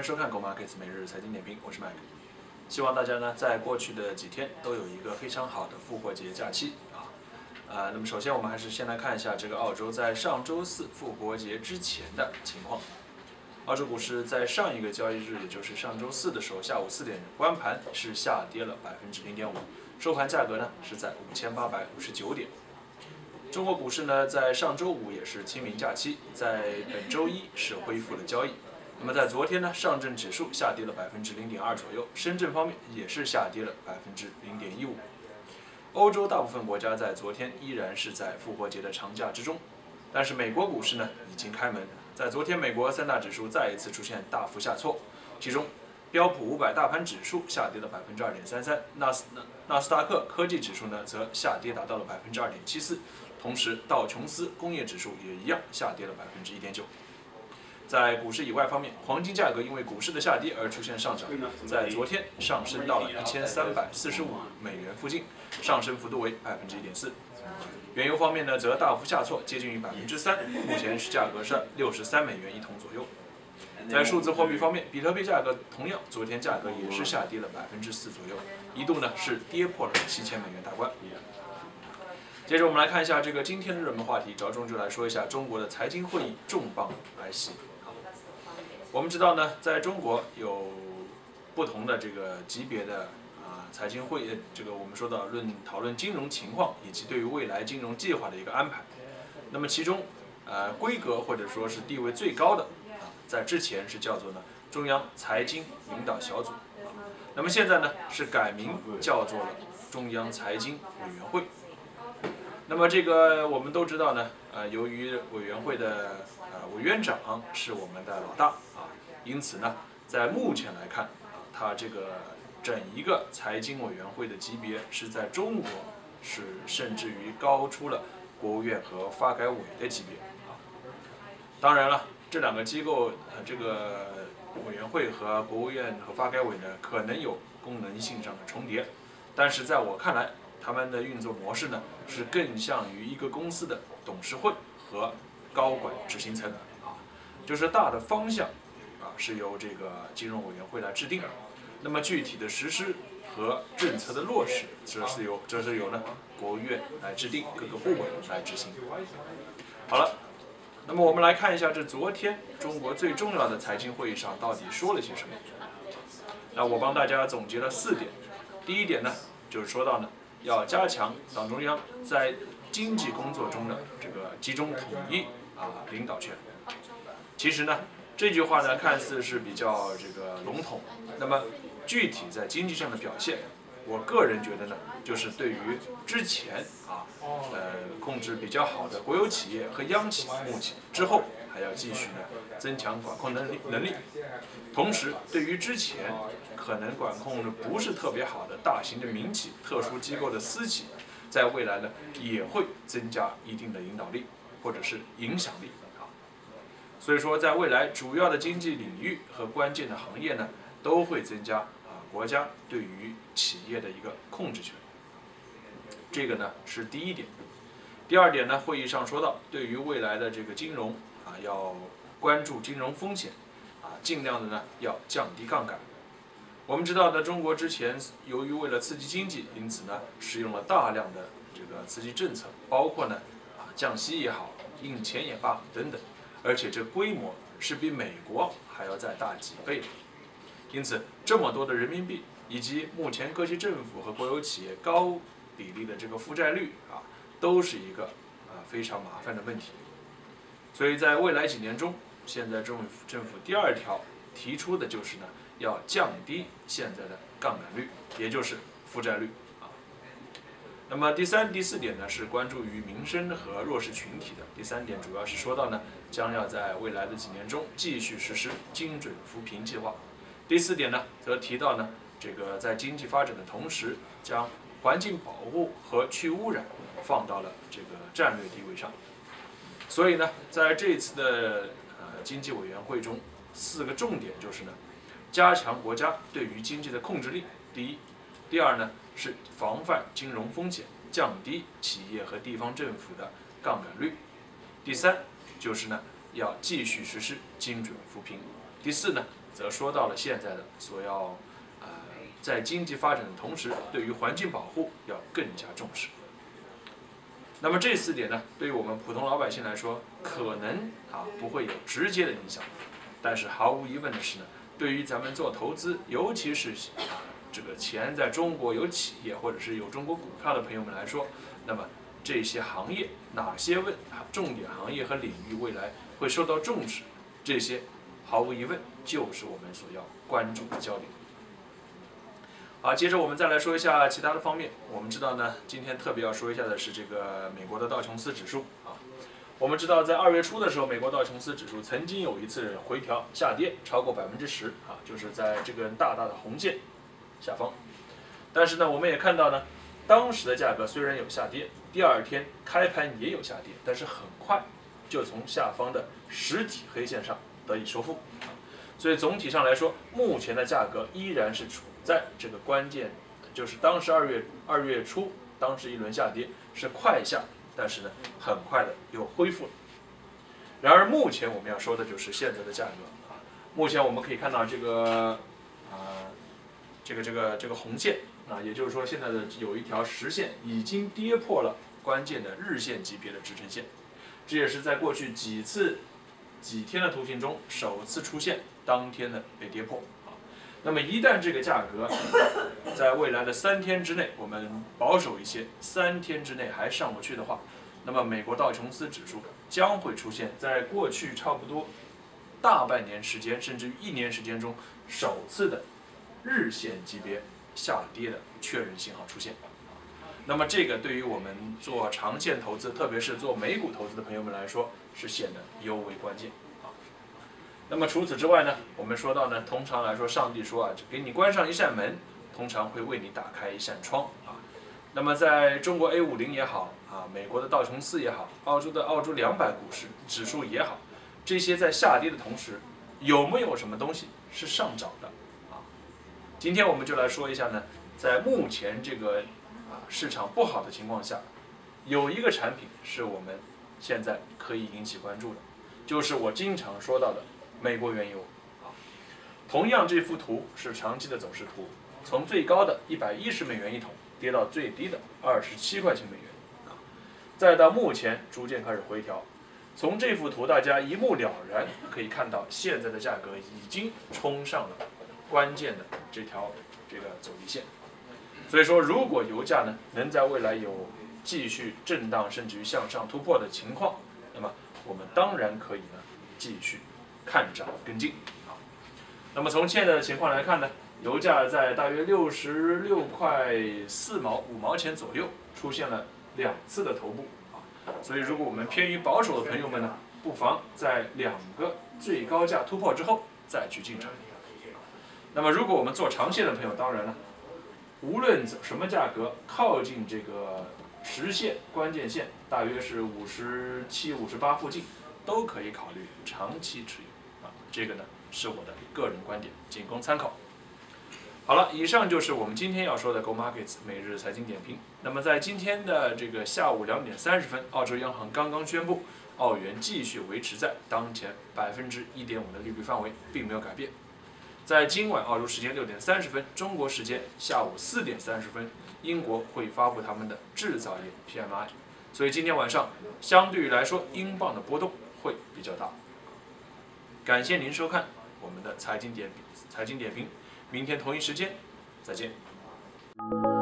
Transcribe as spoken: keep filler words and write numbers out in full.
迎收看《狗 Markets 每日财经点评》，我是 Mike。希望大家呢在过去的几天都有一个非常好的复活节假期啊。呃，那么首先我们还是先来看一下这个澳洲在上周四复活节之前的情况。澳洲股市在上一个交易日，也就是上周四的时候，下午四点关盘是下跌了百分之零点五，收盘价格呢是在五千八百五十九点。中国股市呢在上周五也是清明假期，在本周一是恢复了交易。那么在昨天呢，上证指数下跌了百分之零点二左右，深圳方面也是下跌了百分之零点一五。欧洲大部分国家在昨天依然是在复活节的长假之中，但是美国股市呢已经开门，在昨天美国三大指数再一次出现大幅下挫，其中标普五百大盘指数下跌了百分之二点三三，纳斯纳斯达克科技指数呢则下跌达到了百分之二点七四，同时道琼斯工业指数也一样下跌了百分之一点九。在股市以外方面，黄金价格因为股市的下跌而出现上涨，在昨天上升到了一千三百四十五美元附近，上升幅度为百分之一点四。原油方面呢，则大幅下挫，接近于百分之三，目前是价格是六十三美元一桶左右。在数字货币方面，比特币价格同样昨天价格也是下跌了百分之四左右，一度呢是跌破了七千美元大关。接着我们来看一下这个今天的热门话题，着重就来说一下中国的财经会议重磅来袭。我们知道呢，在中国有不同的这个级别的啊财经会议，这个我们说到论讨论金融情况以及对于未来金融计划的一个安排。那么其中呃规格或者说是地位最高的啊，在之前是叫做呢中央财经领导小组，那么现在呢是改名叫做了中央财经委员会。那么这个我们都知道呢，呃，由于委员会的呃委员长是我们的老大啊，因此呢，在目前来看啊，它这个整一个财经委员会的级别是在中国是甚至于高出了国务院和发改委的级别啊。当然了，这两个机构呃这个委员会和国务院和发改委呢，可能有功能性上的重叠，但是在我看来，他们的运作模式呢，是更像于一个公司的董事会和高管执行层啊，就是大的方向啊是由这个金融委员会来制定，那么具体的实施和政策的落实，这是由这是由呢国务院来制定，各个部门来执行。好了，那么我们来看一下这昨天中国最重要的财经会议上到底说了些什么。那我帮大家总结了四点，第一点呢，就是说到呢。要加强党中央在经济工作中的这个集中统一啊领导权。其实呢，这句话呢看似是比较这个笼统，那么具体在经济上的表现，我个人觉得呢，就是对于之前啊呃控制比较好的国有企业和央企、牧企之后，还要继续呢增强管控能力能力。同时，对于之前可能管控的不是特别好的大型的民企、特殊机构的私企，在未来呢也会增加一定的引导力或者是影响力啊。所以说，在未来主要的经济领域和关键的行业呢，都会增加啊国家对于企业的一个控制权。这个呢是第一点。第二点呢，会议上说到，对于未来的这个金融啊，要关注金融风险啊，尽量的呢要降低杠杆。我们知道呢，中国之前由于为了刺激经济，因此呢使用了大量的这个刺激政策，包括呢啊降息也好，印钱也罢等等，而且这规模是比美国还要再大几倍的。因此，这么多的人民币，以及目前各级政府和国有企业高比例的这个负债率啊，都是一个啊非常麻烦的问题。所以在未来几年中，现在政府政府第二条提出的就是呢。要降低现在的杠杆率，也就是负债率啊。那么第三、第四点呢，是关注于民生和弱势群体的。第三点主要是说到呢，将要在未来的几年中继续实施精准扶贫计划。第四点呢，则提到呢，这个在经济发展的同时，将环境保护和去污染放到了这个战略地位上。所以呢，在这次的呃经济委员会中，四个重点就是呢。加强国家对于经济的控制力，第一；第二呢是防范金融风险，降低企业和地方政府的杠杆率；第三就是呢要继续实施精准扶贫；第四呢则说到了现在的所要呃在经济发展的同时，对于环境保护要更加重视。那么这四点呢，对于我们普通老百姓来说，可能啊不会有直接的影响，但是毫无疑问的是呢，对于咱们做投资，尤其是啊这个钱在中国有企业或者是有中国股票的朋友们来说，那么这些行业哪些问重点行业和领域未来会受到重视，这些毫无疑问就是我们所要关注的焦点。好，接着我们再来说一下其他的方面。我们知道呢，今天特别要说一下的是这个美国的道琼斯指数啊。我们知道，在二月初的时候，美国道琼斯指数曾经有一次回调下跌超过百分之十啊，就是在这根大大的红线下方。但是呢，我们也看到呢，当时的价格虽然有下跌，第二天开盘也有下跌，但是很快就从下方的实体黑线上得以收复。所以总体上来说，目前的价格依然是处在这个关键，就是当时二月二月初，当时一轮下跌是快下，但是呢，很快的又恢复了。然而目前我们要说的就是现在的价格啊，目前我们可以看到这个啊，这个这个这个红线啊，也就是说现在的有一条实线已经跌破了关键的日线级别的支撑线，这也是在过去几次几天的图形中首次出现当天的被跌破啊。那么一旦这个价格在未来的三天之内，我们保守一些，三天之内还上不去的话，那么美国道琼斯指数将会出现在过去差不多大半年时间，甚至于一年时间中首次的日线级别下跌的确认信号出现。那么这个对于我们做长线投资，特别是做美股投资的朋友们来说，是显得尤为关键啊。那么除此之外呢，我们说到呢，通常来说，上帝说啊，给你关上一扇门，通常会为你打开一扇窗啊。那么在中国 A 五十 也好啊，美国的道琼斯也好，澳洲的澳洲两百股市指数也好，这些在下跌的同时，有没有什么东西是上涨的啊？今天我们就来说一下呢，在目前这个啊市场不好的情况下，有一个产品是我们现在可以引起关注的，就是我经常说到的美国原油啊。同样，这幅图是长期的走势图，从最高的一百一十美元一桶跌到最低的二十七块钱美元啊，再到目前逐渐开始回调。从这幅图大家一目了然可以看到，现在的价格已经冲上了关键的这条这个走低线。所以说，如果油价呢能在未来有继续震荡甚至于向上突破的情况，那么我们当然可以呢继续看涨跟进啊。那么从现在的情况来看呢，油价在大约六十六块四毛五毛钱左右出现了两次的头部啊。所以如果我们偏于保守的朋友们呢，不妨在两个最高价突破之后再去进场。那么如果我们做长线的朋友，当然了，无论什么价格靠近这个实线关键线，大约是五十七、五十八附近，都可以考虑长期持有啊。这个呢是我的个人观点，仅供参考。好了，以上就是我们今天要说的 Go Markets 每日财经点评。那么在今天的这个下午两点三十分，澳洲央行刚刚宣布，澳元继续维持在当前百分之一点五的利率范围，并没有改变。在今晚澳洲时间六点三十分，中国时间下午四点三十分，英国会发布他们的制造业 P M I， 所以今天晚上相对于来说，英镑的波动会比较大。感谢您收看我们的财经点财经点评，明天同一时间再见。